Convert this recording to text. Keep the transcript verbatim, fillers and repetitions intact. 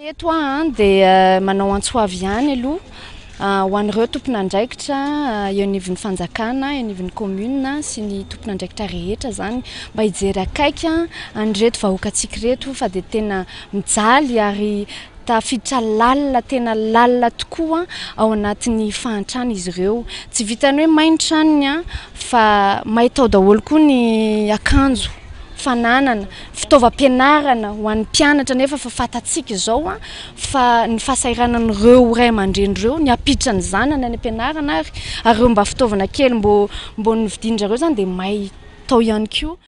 Eto an dia manao antsoavy ihany aloha ho an'ireo tompon'andraikitra eo anivon'ny fanjakana, eo anivon'ny commune sy ny tompon'andraikitra rehetra zany mba hijery akaiky an'ireto vahoakantsika reto fa dia tena mijaly ary tafiditra lalina tena lalina tokoa ao anatin'ny fahantrana izy ireo. Tsy vitany hoe mainy tranony fa mahita ao daholo koa ny akanjo fananana, fitaovam-pianarana ho an'ny mpianatra nefa fa fatatsika izao fa ny fahasahiranan'ireo ray aman-dren'ireo ny hampiditra ny zanany any am-pianarana ary ireo mba fitaovana kely mbo mbo novidin-jareo zany dia mahay tao ihany koa.